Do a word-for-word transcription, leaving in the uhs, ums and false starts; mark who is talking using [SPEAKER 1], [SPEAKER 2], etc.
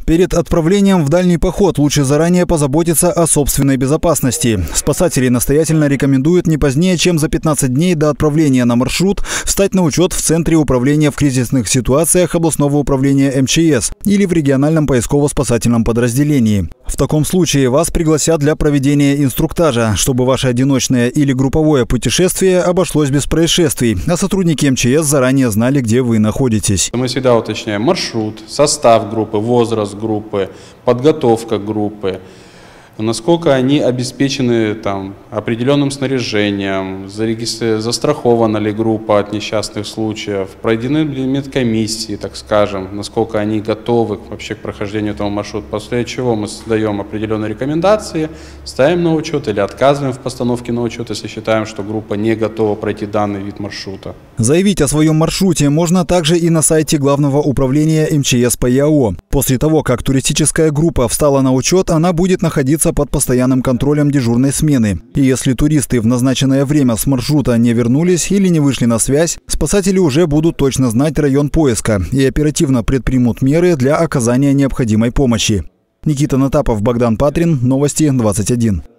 [SPEAKER 1] Перед отправлением в дальний поход лучше заранее позаботиться о собственной безопасности. Спасатели настоятельно рекомендуют не позднее, чем за пятнадцать дней до отправления на маршрут встать на учет в Центре управления в кризисных ситуациях областного управления эм че эс или в региональном поисково-спасательном подразделении. В таком случае вас пригласят для проведения инструктажа, чтобы ваше одиночное или групповое путешествие обошлось без происшествий, а сотрудники эм че эс заранее знали, где вы находитесь.
[SPEAKER 2] Мы всегда уточняем маршрут, состав группы, возраст группы, подготовка группы, насколько они обеспечены там определенным снаряжением, застрахована ли группа от несчастных случаев, пройдены ли медкомиссии, так скажем, насколько они готовы вообще к прохождению этого маршрута, после чего мы создаем определенные рекомендации, ставим на учет или отказываем в постановке на учет, если считаем, что группа не готова пройти данный вид маршрута.
[SPEAKER 1] Заявить о своем маршруте можно также и на сайте Главного управления эм че эс по я о. После того, как туристическая группа встала на учет, она будет находиться под постоянным контролем дежурной смены. И если туристы в назначенное время с маршрута не вернулись или не вышли на связь, спасатели уже будут точно знать район поиска и оперативно предпримут меры для оказания необходимой помощи. Никита Натапов, Богдан Патрин, Новости двадцать один.